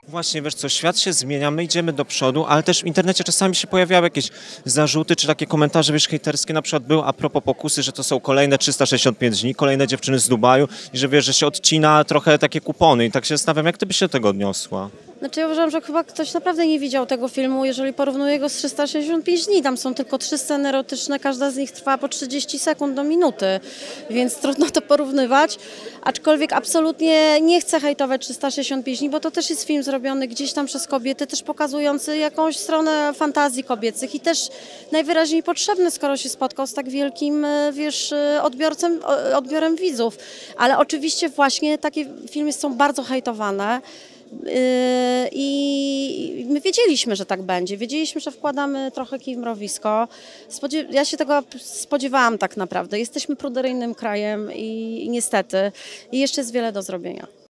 Właśnie, wiesz co, świat się zmienia, my idziemy do przodu, ale też w internecie czasami się pojawiały jakieś zarzuty, czy takie komentarze, wiesz, hejterskie, na przykład były a propos pokusy, że to są kolejne 365 dni, kolejne dziewczyny z Dubaju i że wiesz, że się odcina trochę takie kupony i tak się zastanawiam, jak ty byś się do tego odniosła? Znaczy ja uważam, że chyba ktoś naprawdę nie widział tego filmu, jeżeli porównuje go z 365 dni. Tam są tylko 3 sceny erotyczne, każda z nich trwa po 30 sekund do minuty, więc trudno to porównywać. Aczkolwiek absolutnie nie chcę hejtować 365 dni, bo to też jest film zrobiony gdzieś tam przez kobiety, też pokazujący jakąś stronę fantazji kobiecych i też najwyraźniej potrzebny, skoro się spotkał z tak wielkim, wiesz, odbiorem widzów. Ale oczywiście właśnie takie filmy są bardzo hejtowane. I my wiedzieliśmy, że tak będzie. Wiedzieliśmy, że wkładamy trochę kij w mrowisko. Ja się tego spodziewałam tak naprawdę. Jesteśmy pruderyjnym krajem i niestety. I jeszcze jest wiele do zrobienia.